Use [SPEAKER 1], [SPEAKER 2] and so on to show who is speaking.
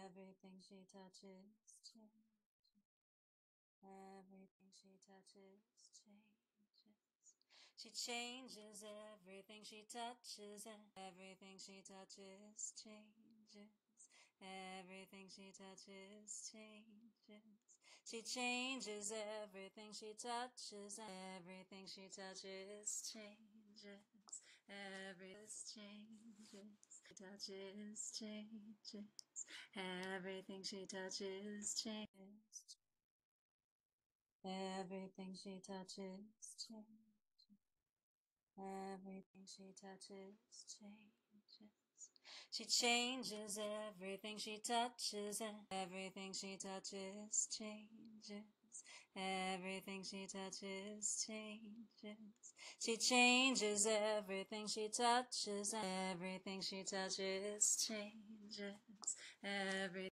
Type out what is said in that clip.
[SPEAKER 1] Everything she touches changes. Everything she touches changes. She changes everything she touches, and everything she touches changes. Everything she touches changes. She changes everything she touches, and everything she touches changes. Everything changes. Everything she touches changes. Everything she touches changes. Everything she touches changes. She changes everything she touches, and everything she touches changes. Everything she touches changes. She changes everything she touches, and everything she touches changes. Everything